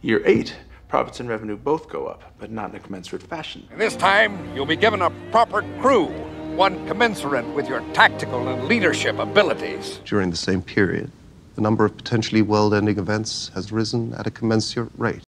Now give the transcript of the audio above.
Year 8, profits and revenue both go up, but not in a commensurate fashion. And this time, you'll be given a proper crew, one commensurate with your tactical and leadership abilities. During the same period, the number of potentially world-ending events has risen at a commensurate rate.